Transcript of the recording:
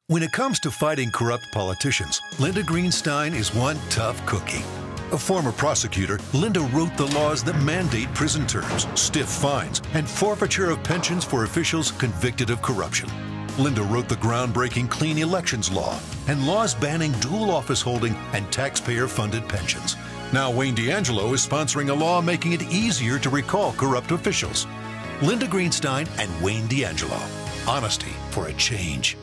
When it comes to fighting corrupt politicians, Linda Greenstein is one tough cookie. A former prosecutor, Linda wrote the laws that mandate prison terms, stiff fines, and forfeiture of pensions for officials convicted of corruption. Linda wrote the groundbreaking Clean Elections Law and laws banning dual office holding and taxpayer-funded pensions. Now Wayne DeAngelo is sponsoring a law making it easier to recall corrupt officials. Linda Greenstein and Wayne DeAngelo. Honesty for a change.